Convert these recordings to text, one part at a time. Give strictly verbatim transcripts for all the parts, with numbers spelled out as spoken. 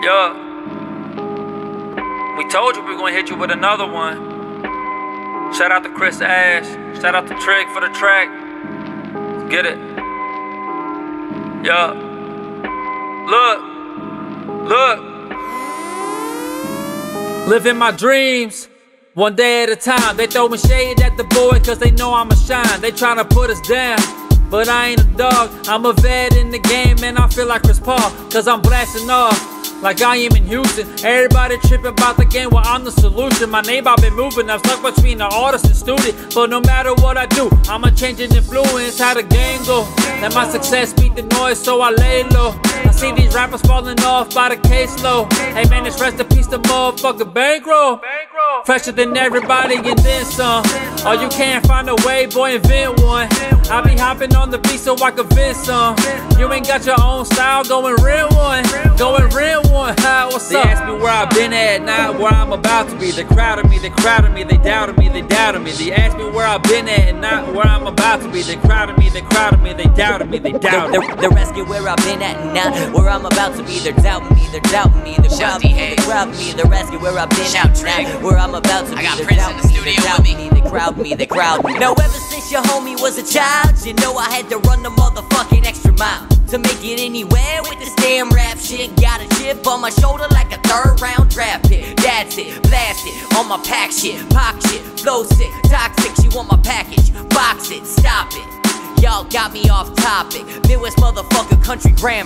Yeah. We told you we were gonna hit you with another one. Shout out to Chris Ash. Shout out to Trig for the track. Let's get it. Yeah. Look. Look. Living my dreams. One day at a time. They throwing shade at the boy cause they know I'ma shine. They tryna put us down, but I ain't a dog. I'm a vet in the game and I feel like Chris Paul, cause I'm blasting off like I am in Houston. Everybody tripping about the game, well I'm the solution. My name I've been moving, I'm stuck between the artist and student. But no matter what I do, I'm a changing influence. How the game go? Let my success beat the noise, so I lay low. I see these rappers falling off by the caseload. Hey man, it's rest in peace the motherfucking bankroll. Fresher than everybody and then some. Or you can't find a way, boy, invent one. I be hopping on the beat so I can vent some. You ain't got your own style, go and rent one. Go and rent one. Hi, what's up? They ask me where I've been at, not where I'm about to be. They crowded me, they crowded me, they doubted me, they doubted me. They ask me where I've been at, and not where I'm about to be. They crowded me, they crowded me, they doubted me, they doubted me. They're asking where I've been at, and not where I'm about to be. They're doubting me, they're doubting me, they're crowding me, they crowd me. They're asking where I've been at, and not where I'm about to be. I got Prince in the studio with me. They crowd me, they crowd me. Now ever since your homie was a child, you know I had to run the motherfucking extra mile to make it anywhere with this damn rap shit. Got a chip on my shoulder like a third round draft pick. That's it, blast it, on my pack shit, pop shit, flow sick, toxic. She want my package, box it, stop it. Y'all got me off topic. Midwest motherfucker country grammar.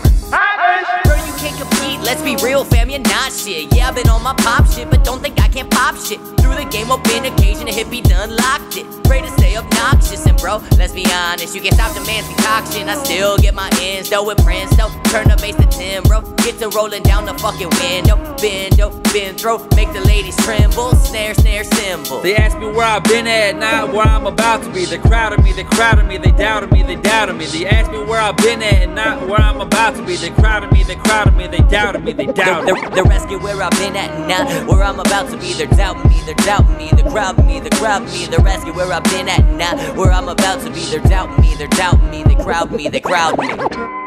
Bro, you can't compete, let's be real fam, you're not shit. Yeah, I've been on my pop shit, but don't think I can pop shit. Through the game up in occasion, a hippie done locked it. Pray to stay obnoxious, and bro, let's be honest, you can't stop the man's concoction. I still get my ends, though with Prince, though. Turn the bass to ten, bro. Get to rolling down the fucking window. Bend, oh, bend, throw, make the ladies tremble. Snare, snare, cymbal. They ask me where I've been at, not where I'm about to be. They crowded me, they crowded me, they doubted me, they doubted me. They ask me where I've been at, and not where I'm about to be. They crowded me, they crowded me, they doubted me, they doubted me. They're, they're asking where I've been at, and not where I'm about to be. They're doubting me, they're doubting me, they're crowding me, they're crowding me. They're asking where I've been at, and not where I'm about to be. They're doubting me, they're doubting me, they crowd me, they crowd me.